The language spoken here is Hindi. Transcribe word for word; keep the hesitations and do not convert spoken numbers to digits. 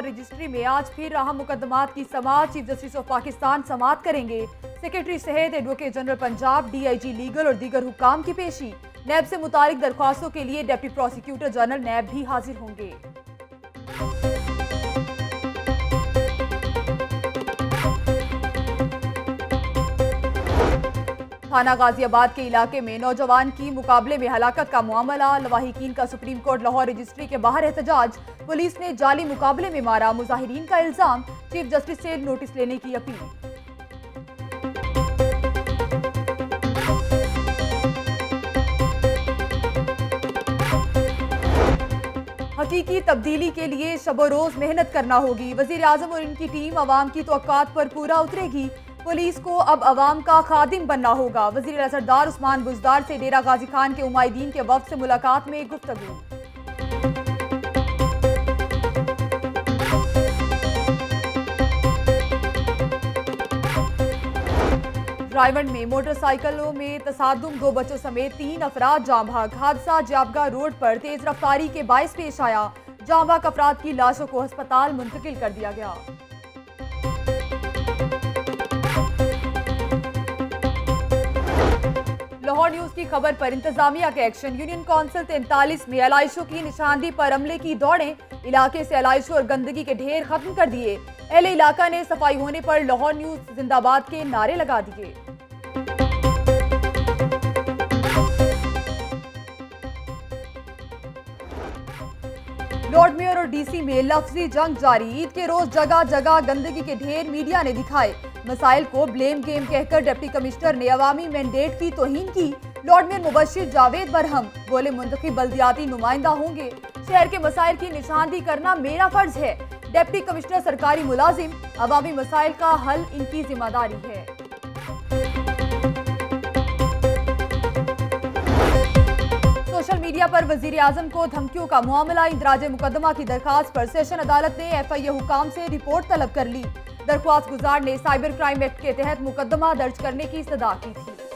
रजिस्ट्री में आज फिर अहम मुकदमात की समाअत चीफ जस्टिस ऑफ पाकिस्तान समाअत करेंगे। सेक्रेटरी सहित advocate general Punjab, DIG legal और दीगर हुक्काम की पेशी। नैब से मुतालिक दरख्वास्तों के लिए डिप्टी प्रोसिक्यूटर जनरल नैब भी हाजिर होंगे। थाना गाजियाबाद के इलाके में नौजवान की मुकाबले में हलाकत का मामला। लवाहिकीन का सुप्रीम कोर्ट लाहौर रजिस्ट्री के बाहर एहतजाज। पुलिस ने जाली मुकाबले में मारा, मुजाहिरीन का इल्जाम। चीफ जस्टिस से नोटिस लेने की अपील। हकीकी तब्दीली के लिए शबो रोज मेहनत करना होगी। वजीर आजम और इनकी टीम अवाम की तवक्कात पर पूरा उतरेगी। पुलिस को अब अवाम का खादिम बनना होगा। वजीर सरदार उस्मान बुजदार से डेरा गाजी खान के उमायदीन के वफ्द से मुलाकात में गुफ्तगू। रायवंड में मोटरसाइकिलों में तसादुम, दो बच्चों समेत तीन अफराद जाँ भाग। हादसा जाबगा रोड पर तेज रफ्तारी के बायस पेश आया। जाँ भाग अफराद की लाशों को अस्पताल मुंतकिल कर दिया गया। लाहौर न्यूज की खबर पर इंतजामिया के एक्शन। यूनियन काउंसिल तैंतालीस में एलाइशों की निशानदी पर अमले की दौड़ें। इलाके से एलाइशों और गंदगी के ढेर खत्म कर दिए। अहले इलाका ने सफाई होने पर लाहौर न्यूज जिंदाबाद के नारे लगा दिए। लॉर्ड मेयर और डीसी में लफ्जी जंग जारी। ईद के रोज जगह जगह गंदगी के ढेर मीडिया ने दिखाए। मसाइल को ब्लेम गेम कहकर डिप्टी कमिश्नर ने अवामी मैंडेट की तौहीन की। लॉर्ड मेयर मुबशिर जावेद बरहम बोले, मुंतखब बल्दियाती नुमाइंदा होंगे। शहर के मसाइल की निशानदी करना मेरा फर्ज है। डिप्टी कमिश्नर सरकारी मुलाजिम, अवामी मसाइल का हल इनकी जिम्मेदारी है। सोशल मीडिया पर वजीर आजम को धमकियों का मामला। इंदराज मुकदमा की दरखास्त पर सेशन अदालत ने एफ आई ए हुकाम से रिपोर्ट तलब कर ली। दरख्वास्त गुजार ने साइबर क्राइम एक्ट के तहत मुकदमा दर्ज करने की सदा की थी।